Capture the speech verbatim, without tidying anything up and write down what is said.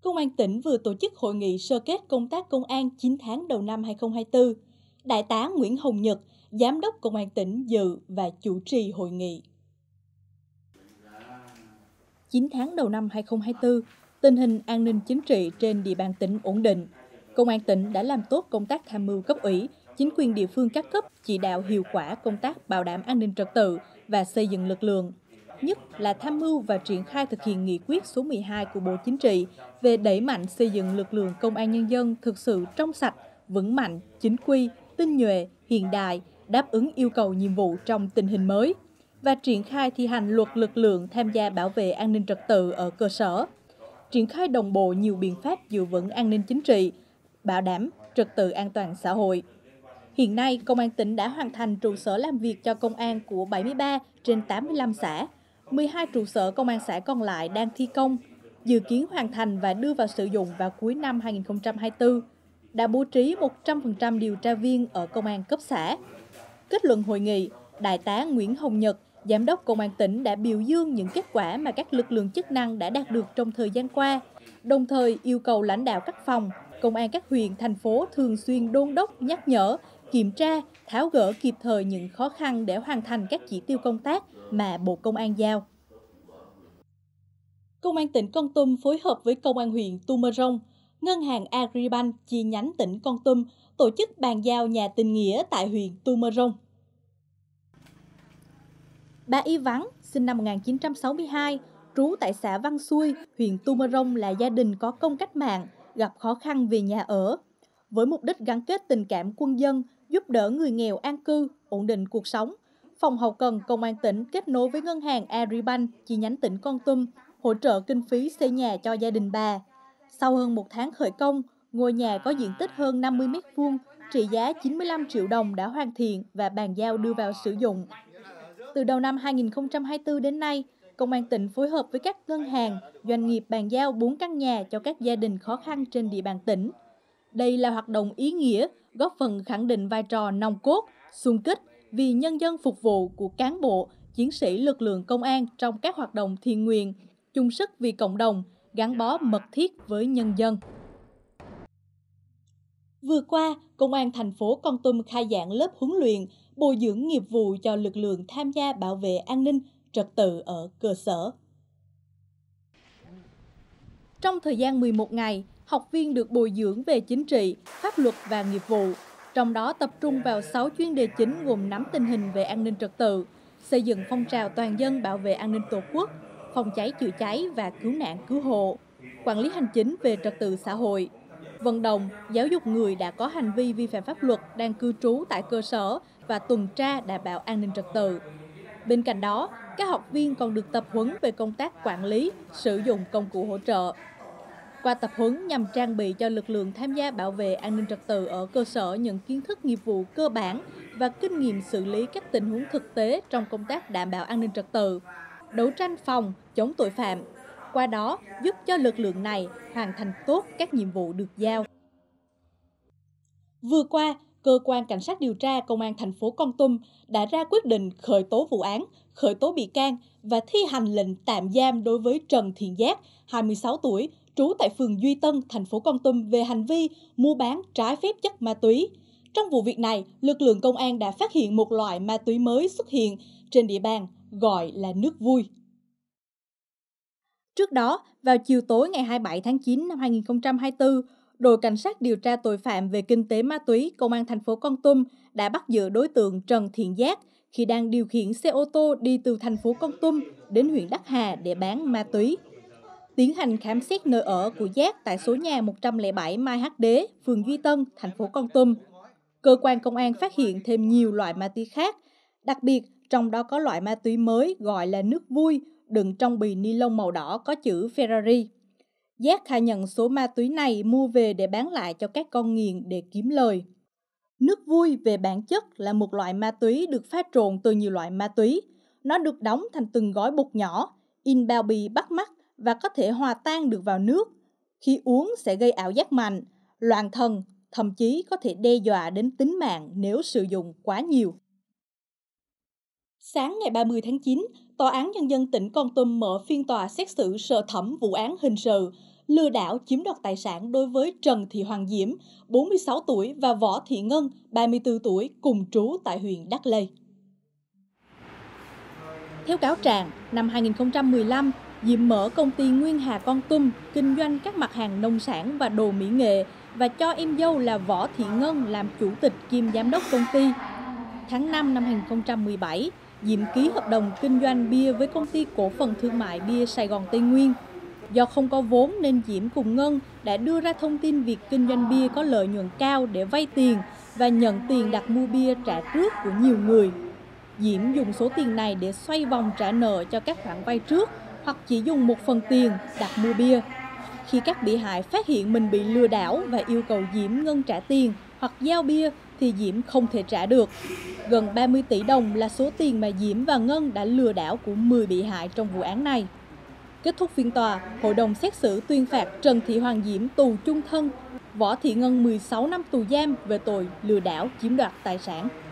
Công an tỉnh vừa tổ chức hội nghị sơ kết công tác công an chín tháng đầu năm hai nghìn không trăm hai mươi tư. Đại tá Nguyễn Hồng Nhật, Giám đốc Công an tỉnh dự và chủ trì hội nghị. chín tháng đầu năm hai nghìn không trăm hai mươi tư, tình hình an ninh chính trị trên địa bàn tỉnh ổn định. Công an tỉnh đã làm tốt công tác tham mưu cấp ủy, chính quyền địa phương các cấp chỉ đạo hiệu quả công tác bảo đảm an ninh trật tự và xây dựng lực lượng. Nhất là tham mưu và triển khai thực hiện nghị quyết số mười hai của Bộ Chính trị về đẩy mạnh xây dựng lực lượng công an nhân dân thực sự trong sạch, vững mạnh, chính quy, tinh nhuệ, hiện đại, đáp ứng yêu cầu nhiệm vụ trong tình hình mới và triển khai thi hành luật lực lượng tham gia bảo vệ an ninh trật tự ở cơ sở. Triển khai đồng bộ nhiều biện pháp giữ vững an ninh chính trị, bảo đảm trật tự an toàn xã hội. Hiện nay, Công an tỉnh đã hoàn thành trụ sở làm việc cho công an của bảy mươi ba trên tám mươi lăm xã, mười hai trụ sở công an xã còn lại đang thi công, dự kiến hoàn thành và đưa vào sử dụng vào cuối năm hai nghìn không trăm hai mươi tư. Đã bố trí một trăm phần trăm điều tra viên ở công an cấp xã. Kết luận hội nghị, Đại tá Nguyễn Hồng Nhật, Giám đốc Công an tỉnh đã biểu dương những kết quả mà các lực lượng chức năng đã đạt được trong thời gian qua, đồng thời yêu cầu lãnh đạo các phòng, công an các huyện, thành phố thường xuyên đôn đốc, nhắc nhở, kiểm tra, tháo gỡ kịp thời những khó khăn để hoàn thành các chỉ tiêu công tác mà Bộ Công an giao. Công an tỉnh Kon Tum phối hợp với Công an huyện Tumorong, Ngân hàng Agribank chi nhánh tỉnh Kon Tum tổ chức bàn giao nhà tình nghĩa tại huyện Tumorong. Bà Y Vắng, sinh năm một nghìn chín trăm sáu mươi hai, trú tại xã Văn Xuôi, huyện Tumorong là gia đình có công cách mạng, gặp khó khăn về nhà ở. Với mục đích gắn kết tình cảm quân dân, giúp đỡ người nghèo an cư, ổn định cuộc sống, Phòng hậu cần Công an tỉnh kết nối với Ngân hàng Agribank chi nhánh tỉnh Kon Tum hỗ trợ kinh phí xây nhà cho gia đình bà. Sau hơn một tháng khởi công, ngôi nhà có diện tích hơn năm mươi mét vuông, trị giá chín mươi lăm triệu đồng đã hoàn thiện và bàn giao đưa vào sử dụng. Từ đầu năm hai nghìn không trăm hai mươi tư đến nay, Công an tỉnh phối hợp với các ngân hàng, doanh nghiệp bàn giao bốn căn nhà cho các gia đình khó khăn trên địa bàn tỉnh. Đây là hoạt động ý nghĩa, góp phần khẳng định vai trò nòng cốt, xung kích vì nhân dân phục vụ của cán bộ, chiến sĩ lực lượng công an trong các hoạt động thiện nguyện, chung sức vì cộng đồng, gắn bó mật thiết với nhân dân. Vừa qua, Công an thành phố Kon Tum khai giảng lớp huấn luyện, bồi dưỡng nghiệp vụ cho lực lượng tham gia bảo vệ an ninh, trật tự ở cơ sở. Trong thời gian mười một ngày, học viên được bồi dưỡng về chính trị, pháp luật và nghiệp vụ, trong đó tập trung vào sáu chuyên đề chính gồm nắm tình hình về an ninh trật tự, xây dựng phong trào toàn dân bảo vệ an ninh Tổ quốc, phòng cháy chữa cháy và cứu nạn cứu hộ, quản lý hành chính về trật tự xã hội, vận động, giáo dục người đã có hành vi vi phạm pháp luật đang cư trú tại cơ sở và tuần tra đảm bảo an ninh trật tự. Bên cạnh đó, các học viên còn được tập huấn về công tác quản lý, sử dụng công cụ hỗ trợ. Qua tập huấn nhằm trang bị cho lực lượng tham gia bảo vệ an ninh trật tự ở cơ sở những kiến thức nghiệp vụ cơ bản và kinh nghiệm xử lý các tình huống thực tế trong công tác đảm bảo an ninh trật tự, đấu tranh phòng, chống tội phạm. Qua đó, giúp cho lực lượng này hoàn thành tốt các nhiệm vụ được giao. Vừa qua, Cơ quan Cảnh sát điều tra Công an thành phố Kon Tum đã ra quyết định khởi tố vụ án, khởi tố bị can và thi hành lệnh tạm giam đối với Trần Thiện Giác, hai mươi sáu tuổi, trú tại phường Duy Tân, thành phố Kon Tum về hành vi mua bán trái phép chất ma túy. Trong vụ việc này, lực lượng công an đã phát hiện một loại ma túy mới xuất hiện trên địa bàn, gọi là nước vui. Trước đó, vào chiều tối ngày hai mươi bảy tháng chín năm hai nghìn không trăm hai mươi tư, đội cảnh sát điều tra tội phạm về kinh tế ma túy Công an thành phố Kon Tum đã bắt giữ đối tượng Trần Thiện Giác khi đang điều khiển xe ô tô đi từ thành phố Kon Tum đến huyện Đắc Hà để bán ma túy. Tiến hành khám xét nơi ở của Giác tại số nhà một trăm lẻ bảy Mai Hắc Đế, phường Duy Tân, thành phố Kon Tum. Cơ quan công an phát hiện thêm nhiều loại ma túy khác, đặc biệt trong đó có loại ma túy mới gọi là nước vui, đựng trong bì ni lông màu đỏ có chữ Ferrari. Giác khai nhận số ma túy này mua về để bán lại cho các con nghiện để kiếm lời. Nước vui về bản chất là một loại ma túy được pha trộn từ nhiều loại ma túy. Nó được đóng thành từng gói bột nhỏ, in bao bì bắt mắt và có thể hòa tan được vào nước. Khi uống sẽ gây ảo giác mạnh, loạn thần, thậm chí có thể đe dọa đến tính mạng nếu sử dụng quá nhiều. Sáng ngày ba mươi tháng chín, Tòa án Nhân dân tỉnh Kon Tum mở phiên tòa xét xử sơ thẩm vụ án hình sự lừa đảo chiếm đoạt tài sản đối với Trần Thị Hoàng Diễm, bốn mươi sáu tuổi và Võ Thị Ngân, ba mươi tư tuổi, cùng trú tại huyện Đắc Lây. Theo cáo trạng, năm hai nghìn không trăm mười lăm, Diễm mở công ty Nguyên Hà Kon Tum kinh doanh các mặt hàng nông sản và đồ mỹ nghệ và cho em dâu là Võ Thị Ngân làm chủ tịch kiêm giám đốc công ty. Tháng năm năm hai nghìn không trăm mười bảy, Diễm ký hợp đồng kinh doanh bia với công ty cổ phần thương mại bia Sài Gòn Tây Nguyên. Do không có vốn nên Diễm cùng Ngân đã đưa ra thông tin việc kinh doanh bia có lợi nhuận cao để vay tiền và nhận tiền đặt mua bia trả trước của nhiều người. Diễm dùng số tiền này để xoay vòng trả nợ cho các khoản vay trước hoặc chỉ dùng một phần tiền đặt mua bia. Khi các bị hại phát hiện mình bị lừa đảo và yêu cầu Diễm Ngân trả tiền hoặc giao bia thì Diễm không thể trả được. Gần ba mươi tỷ đồng là số tiền mà Diễm và Ngân đã lừa đảo của mười bị hại trong vụ án này. Kết thúc phiên tòa, hội đồng xét xử tuyên phạt Trần Thị Hoàng Diễm tù chung thân, Võ Thị Ngân mười sáu năm tù giam về tội lừa đảo chiếm đoạt tài sản.